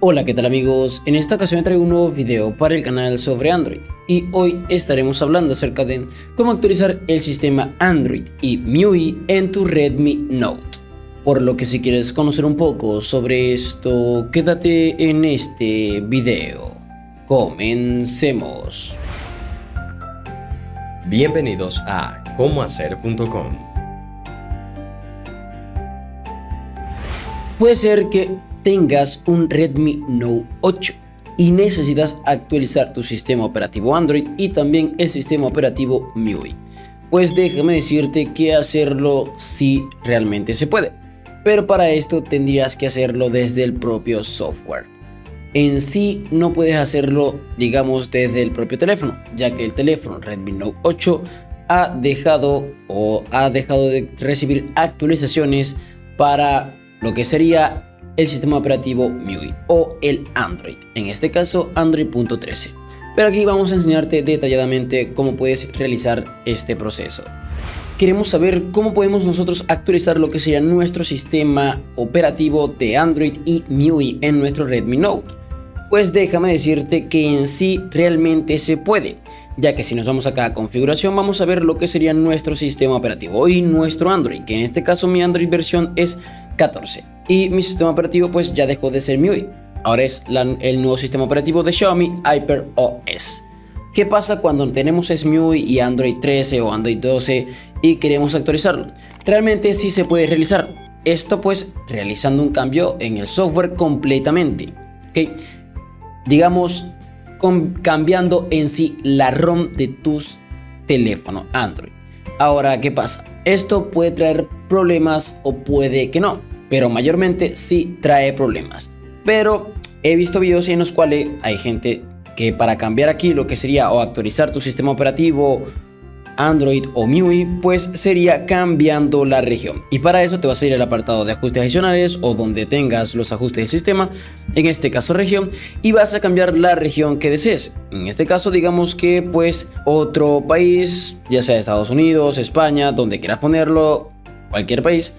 Hola, ¿qué tal amigos? En esta ocasión traigo un nuevo video para el canal sobre Android y hoy estaremos hablando acerca de cómo actualizar el sistema Android y MIUI en tu Redmi Note. Por lo que si quieres conocer un poco sobre esto, quédate en este video. Comencemos. Bienvenidos a comohacer.com. Puede ser que tengas un Redmi Note 8 y necesitas actualizar tu sistema operativo Android y también el sistema operativo MIUI. Pues déjame decirte que hacerlo sí realmente se puede, pero para esto tendrías que hacerlo desde el propio software. En sí no puedes hacerlo, digamos, desde el propio teléfono, ya que el teléfono Redmi Note 8 ha dejado de recibir actualizaciones para lo que sería el sistema operativo MIUI o el Android, en este caso Android.13. Pero aquí vamos a enseñarte detalladamente cómo puedes realizar este proceso. Queremos saber cómo podemos nosotros actualizar lo que sería nuestro sistema operativo de Android y MIUI en nuestro Redmi Note. Pues déjame decirte que en sí realmente se puede, ya que si nos vamos acá a configuración vamos a ver lo que sería nuestro sistema operativo y nuestro Android, que en este caso mi Android versión es 14 y mi sistema operativo pues ya dejó de ser MIUI, ahora es el nuevo sistema operativo de Xiaomi HyperOS. ¿Qué pasa cuando tenemos MIUI y Android 13 o Android 12 y queremos actualizarlo? Realmente sí se puede realizar esto, pues realizando un cambio en el software completamente, ¿ok? Digamos, cambiando en sí la ROM de tus teléfonos Android. Ahora, ¿qué pasa? Esto puede traer problemas o puede que no, pero mayormente sí trae problemas. Pero he visto videos en los cuales hay gente que para cambiar aquí lo que sería o actualizar tu sistema operativo Android o MIUI, pues sería cambiando la región, y para eso te vas a ir al apartado de ajustes adicionales o donde tengas los ajustes del sistema, en este caso región, y vas a cambiar la región que desees. En este caso digamos que pues otro país, ya sea Estados Unidos, España, donde quieras ponerlo, cualquier país,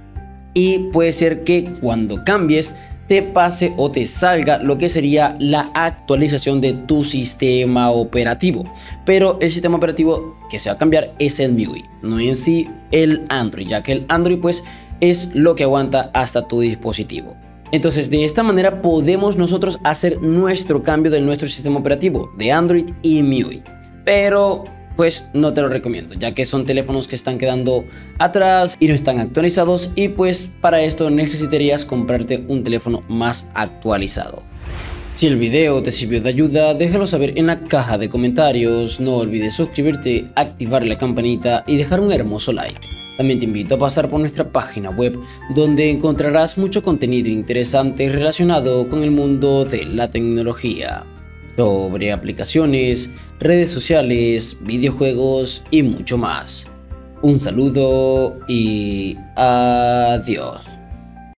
y puede ser que cuando cambies te pase o te salga lo que sería la actualización de tu sistema operativo, pero el sistema operativo que se va a cambiar es el MIUI, no en sí el Android, ya que el Android pues es lo que aguanta hasta tu dispositivo. Entonces de esta manera podemos nosotros hacer nuestro cambio de nuestro sistema operativo de Android y MIUI, pero pues no te lo recomiendo, ya que son teléfonos que están quedando atrás y no están actualizados, y pues para esto necesitarías comprarte un teléfono más actualizado. Si el video te sirvió de ayuda, déjalo saber en la caja de comentarios, no olvides suscribirte, activar la campanita y dejar un hermoso like. También te invito a pasar por nuestra página web, donde encontrarás mucho contenido interesante relacionado con el mundo de la tecnología, sobre aplicaciones, redes sociales, videojuegos y mucho más. Un saludo y adiós.